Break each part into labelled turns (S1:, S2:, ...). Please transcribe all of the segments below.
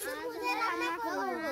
S1: রান্না করব।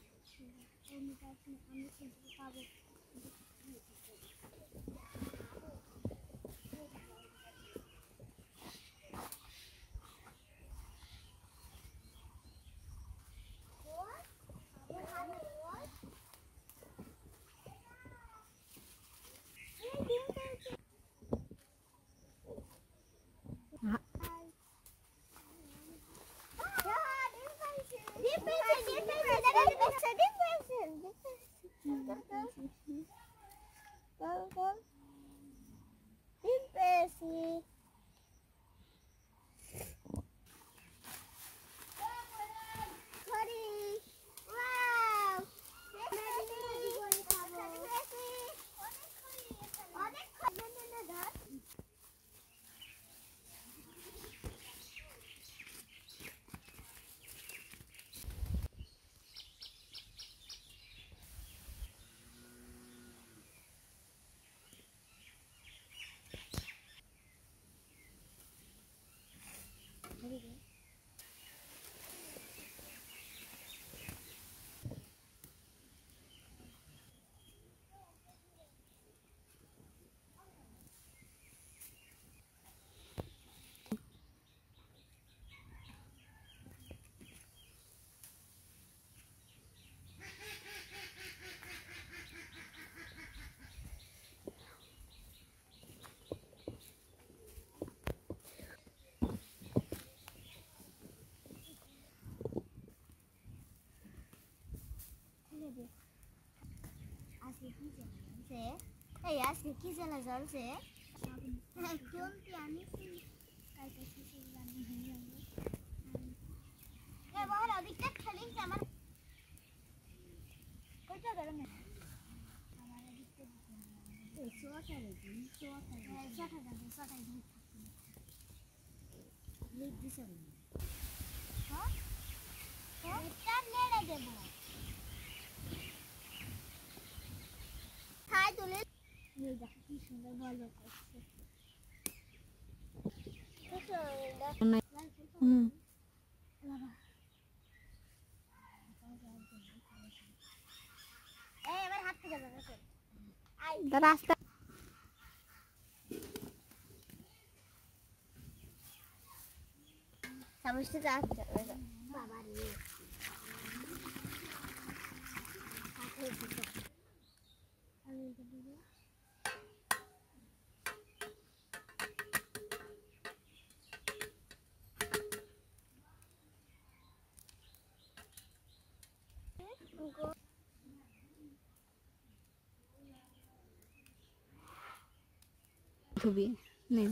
S1: আজকে কি জ্বালা জ্বলছে খাই তুলে কি সুন্দর ভালো করছে এবার হাত থেকে যাবে রাস্তা সমস্যা যাচ্ছে বাবা রে
S2: ছবি নেই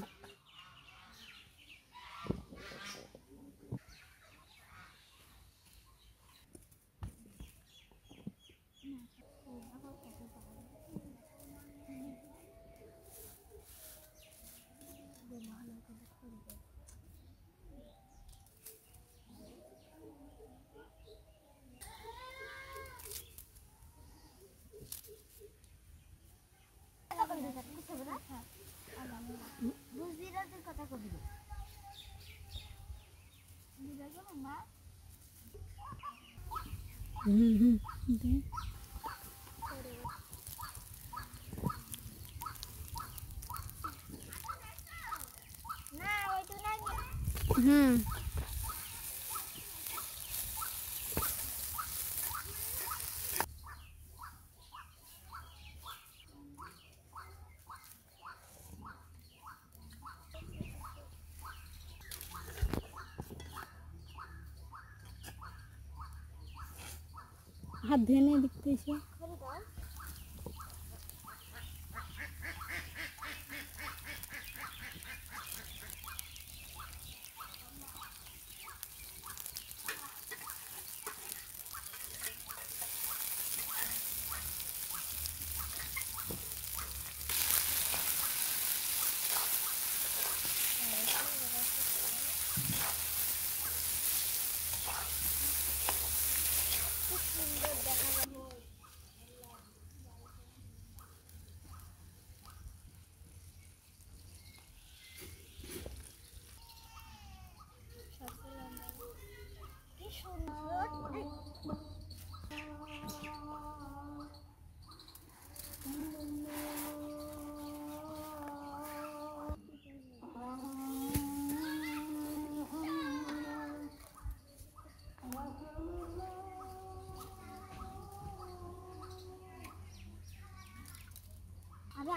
S1: কথা কবি মা না ওইটা না
S2: হাত ধুয়ে নিয়ে দেখতে এসে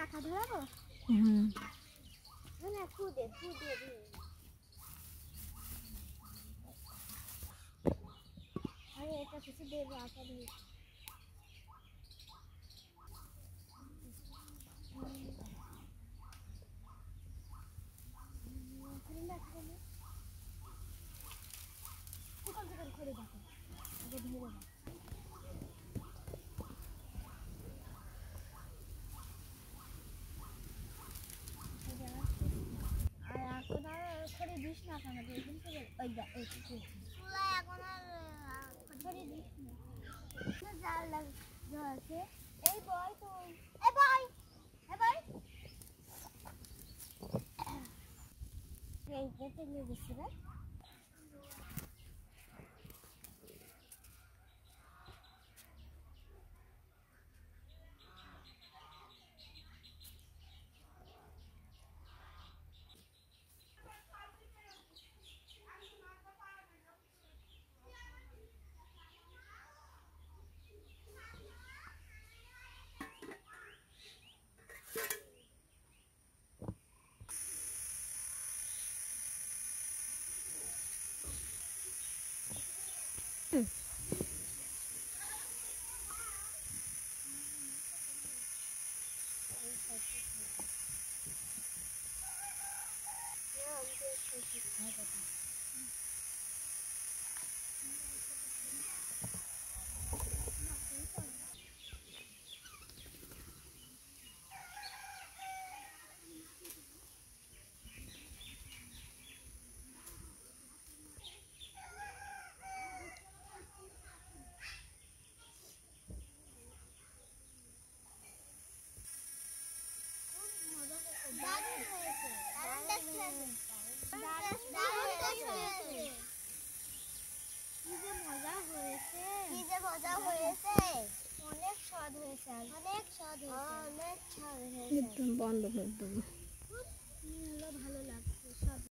S1: পাখা ধরাবো?
S2: হুম।
S1: না খুদে খুদে আরে এটা কিছু দেবো আটা দিয়ে করে দেখো আগে ধরে দাও আর এখন আর করে দিস না কেন কিন্তু ওই দা এই চুলা এখন আর করে দিস না জাল লাগছে এই বয় তুই এই বয় এই যেতে নিয়ে গেছি রে অনেক স্বাদ হয়েছে
S2: একদম বন্ধ করে দেবো।
S1: ভালো লাগছে স্বাদ